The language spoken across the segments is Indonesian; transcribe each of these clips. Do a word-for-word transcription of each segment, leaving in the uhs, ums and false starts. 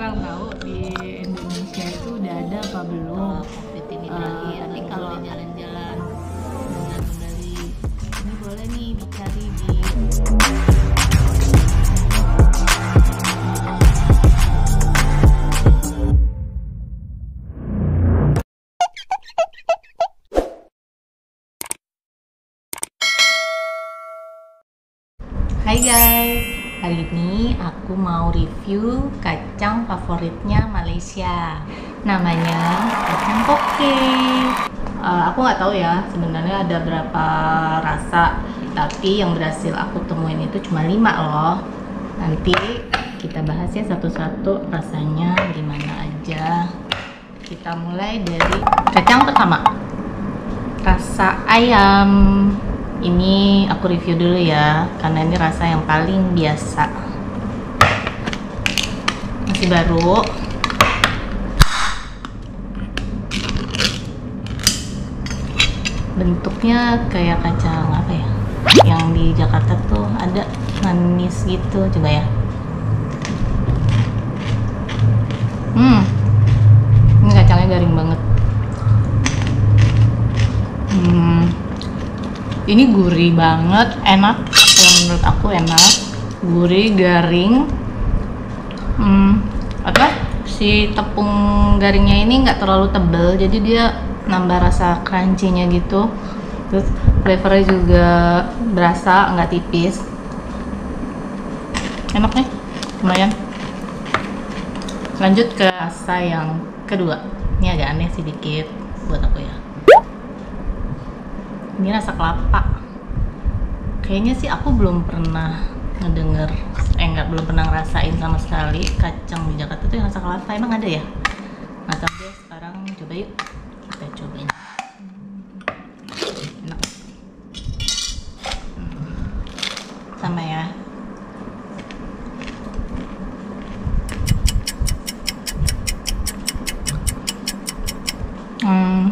kurang tahu di Indonesia itu udah ada apa belum. COVID ini Uh, lagi. Nanti kalau kalau- jalan-jalan dengan Bali, ini boleh nih dicari di Hai guys, hari ini aku mau review kacang favoritnya Malaysia. Namanya kacang koke. Uh, aku nggak tahu ya sebenarnya ada berapa rasa, tapi yang berhasil aku temuin itu cuma lima loh. Nanti kita bahas ya satu-satu rasanya gimana aja. Kita mulai dari kacang pertama, rasa ayam. Ini aku review dulu ya, karena ini rasa yang paling biasa, masih baru. Bentuknya kayak kacang apa ya, yang di Jakarta tuh ada manis gitu. Coba ya. Hmm, ini kacangnya garing banget. Hmm, ini gurih banget, enak. Kalau menurut aku enak, gurih, garing. Hmm, apa? Si tepung garingnya ini nggak terlalu tebel, jadi dia nambah rasa crunchy-nya gitu. Terus flavornya juga berasa, nggak tipis. Enak nih, lumayan. Lanjut ke rasa yang kedua. Ini agak aneh sedikit buat aku ya. Ini rasa kelapa. Kayaknya sih aku belum pernah ngedenger, eh enggak, belum pernah ngerasain sama sekali kacang di Jakarta tuh yang rasa kelapa. Emang ada ya? Nggak tahu deh, sekarang coba yuk. Kita cobain. Enak. Hmm. Sama ya. Hmm.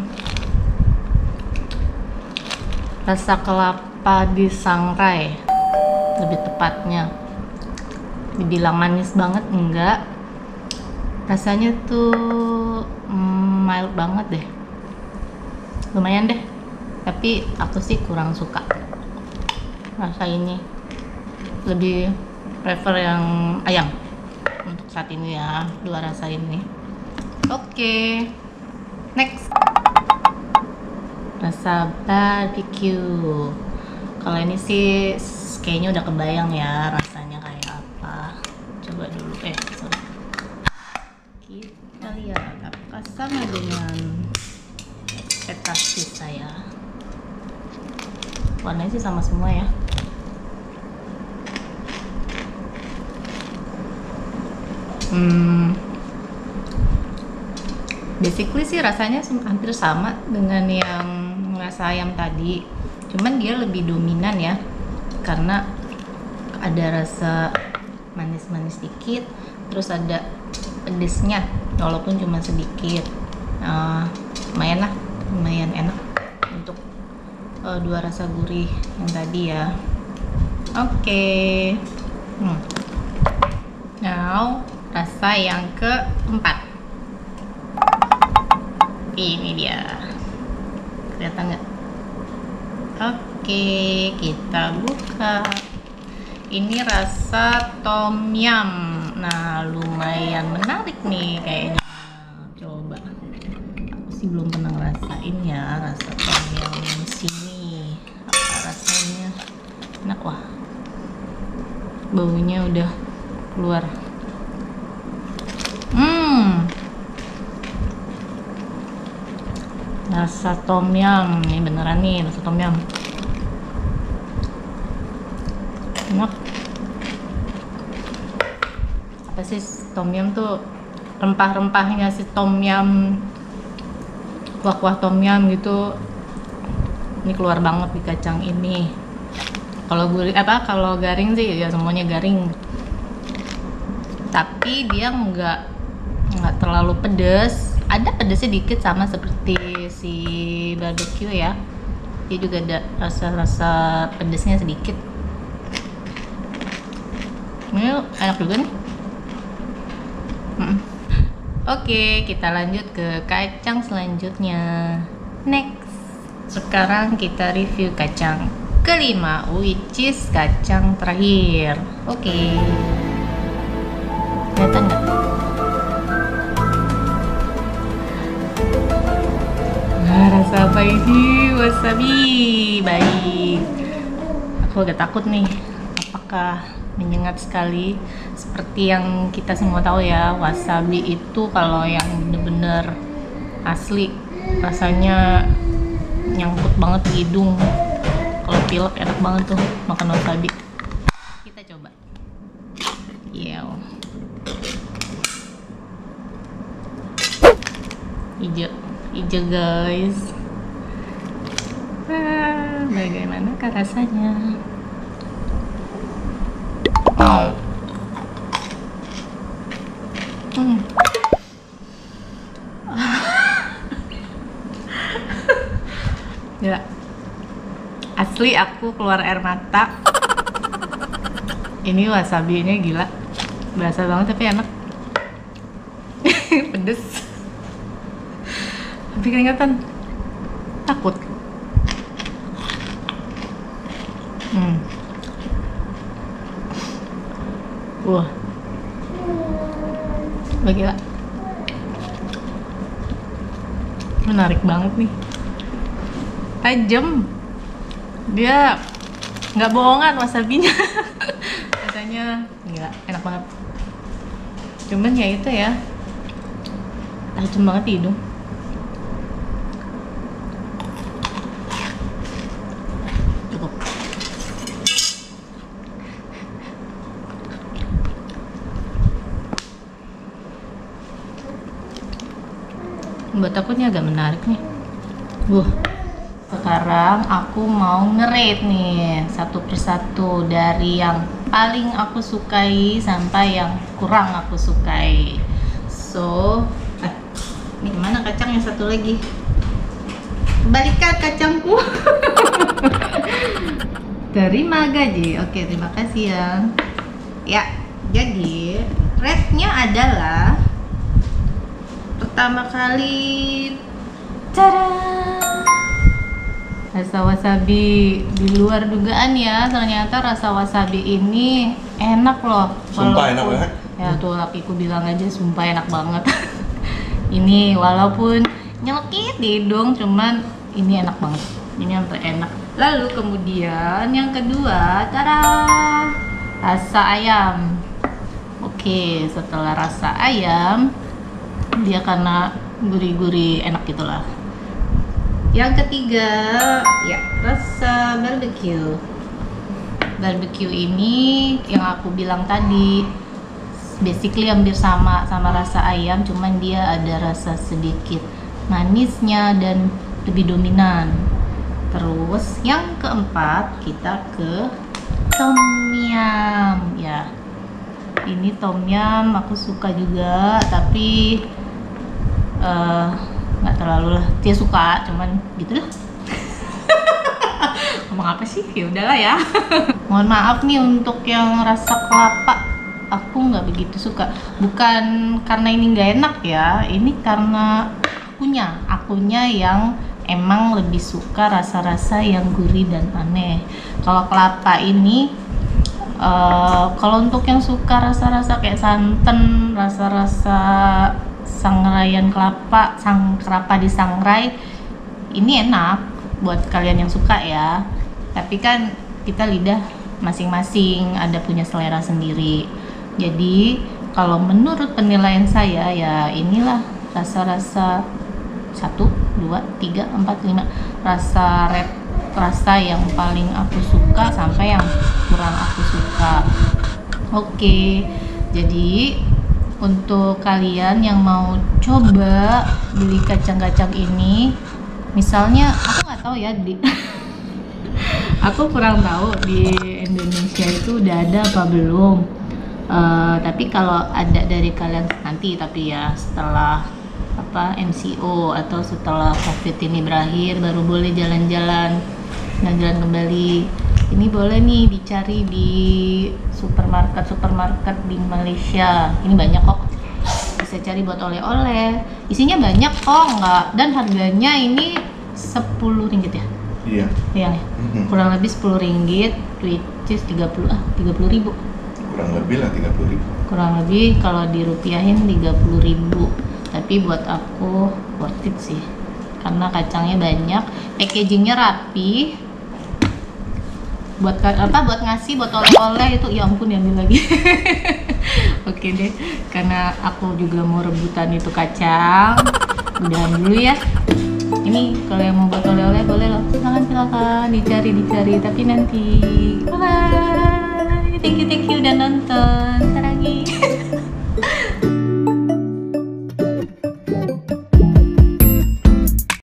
Rasa kelapa disangrai, lebih tepatnya. Dibilang manis banget enggak, rasanya tuh mm, mild banget deh, lumayan deh. Tapi aku sih kurang suka rasa ini, lebih prefer yang ayam untuk saat ini ya, dua rasa ini. Oke, next, rasa barbecue. Kalau ini sih kayaknya udah kebayang ya rasanya kayak apa. Coba dulu, eh sorry. Kita lihat apakah sama dengan ekspektasi saya. Warnanya sih sama semua ya. Hmm, basically sih rasanya hampir sama dengan yang rasa ayam tadi, cuman dia lebih dominan ya, karena ada rasa manis-manis dikit, terus ada pedesnya walaupun cuma sedikit. Uh, lumayan lah, lumayan enak untuk uh, dua rasa gurih yang tadi ya. Oke, okay. hmm. Now rasa yang keempat. Ini dia, kelihatan nggak? Oke, kita buka. Ini rasa tom yum. Nah, lumayan menarik nih kayaknya. Coba, aku sih belum pernah ngerasain ya rasa tom yum di sini. Apa rasanya? Enak, wah. Baunya udah keluar. Hmm. Rasa tom yum, ini beneran nih rasa tom yum. Enak. Apa sih tom yum tuh, rempah-rempahnya si tom yum, kuah-kuah tom yum gitu. Ini keluar banget di kacang ini. Kalau gurih apa, kalau garing sih ya semuanya garing. Tapi dia nggak nggak terlalu pedes. Ada pedesnya dikit sama seperti si barbecue ya. Dia juga ada rasa-rasa pedesnya sedikit. Ini enak juga nih. Mm. Oke, kita lanjut ke kacang selanjutnya. Next, sekarang kita review kacang kelima, which is kacang terakhir. Oke, kelihatan nggak? Nah, rasa apa ini? Wasabi. Baik. Aku agak takut nih, apakah menyengat sekali. Seperti yang kita semua tahu ya, wasabi itu kalau yang bener-bener asli rasanya nyangkut banget di hidung. Kalau pilek enak banget tuh makan wasabi. Kita coba. Iya. Hijau, hijau guys. Ah, bagaimanakah rasanya? Hmm. Gila. Asli aku keluar air mata. Ini wasabinya gila. Berasa banget tapi enak. Pedes. Tapi keringetan. Takut. Hmm. Wah, wah gila, menarik banget nih, tajam, dia nggak bohongan wasabinya. Rasanya gila, enak banget. Cuman ya itu ya, tajam banget di hidung. Cukup. Buat aku ini agak menarik nih. Wah, sekarang aku mau nge-rate nih satu persatu dari yang paling aku sukai sampai yang kurang aku sukai. So, eh, ini gimana kacang yang satu lagi? Balikan kacangku. Terima gaji. Oke, terima kasih ya. Ya, jadi rate-nya adalah pertama kali, tada, rasa wasabi di luar dugaan ya. Ternyata rasa wasabi ini enak loh. Sumpah enak banget. Ya tuh lakiku bilang aja sumpah enak banget. Ini walaupun nyelekit di hidung, cuman ini enak banget. Ini yang terenak. Lalu kemudian yang kedua, tada, rasa ayam. Oke, setelah rasa ayam, dia karena gurih-gurih enak gitulah. Yang ketiga, ya rasa barbecue. Barbecue ini yang aku bilang tadi, basically hampir sama sama rasa ayam, cuman dia ada rasa sedikit manisnya dan lebih dominan. Terus yang keempat, kita ke tom yum ya. Ini tom yum aku suka juga, tapi nggak uh, terlalu lah, dia suka, cuman gitu lah. Ngomong apa sih, ya udahlah ya. Mohon maaf nih untuk yang rasa kelapa, aku nggak begitu suka. Bukan karena ini nggak enak ya, ini karena akunya akunya yang emang lebih suka rasa-rasa yang gurih dan aneh. Kalau kelapa ini uh, kalau untuk yang suka rasa-rasa kayak santan, rasa-rasa sangraian kelapa, sang kelapa di sangrai, ini enak buat kalian yang suka ya. Tapi kan kita lidah masing-masing ada punya selera sendiri. Jadi kalau menurut penilaian saya ya inilah rasa-rasa satu, dua, tiga, empat, lima rasa red, rasa yang paling aku suka sampai yang kurang aku suka. Oke, jadi untuk kalian yang mau coba beli kacang-kacang ini, misalnya aku nggak tahu ya di aku kurang tahu di Indonesia itu udah ada apa belum, uh, tapi kalau ada dari kalian nanti, tapi ya setelah apa M C O atau setelah COVID ini berakhir baru boleh jalan-jalan jalan-jalan kembali. Ini boleh nih dicari di supermarket supermarket di Malaysia, ini banyak kok. bisa cari buat oleh-oleh. Isinya banyak kok, nggak, dan harganya ini sepuluh ringgit ya. Iya. Iya ya. Mhm. Kurang lebih sepuluh ringgit, which is tiga puluh ah tiga puluh ribu. Kurang lebih lah tiga puluh ribu. Kurang lebih kalau dirupiahin tiga puluh ribu. Tapi buat aku worth it sih. Karena kacangnya banyak, packagingnya rapi. Buat ka- apa buat ngasih buat oleh-oleh itu, ya ampun diambil lagi. Oke deh, karena aku juga mau rebutan itu kacang. Udahan dulu ya. Ini kalau yang mau buat oleh-oleh boleh loh, silakan silakan dicari dicari, tapi nanti bye bye. Thank you thank you udah nonton. Sarangin.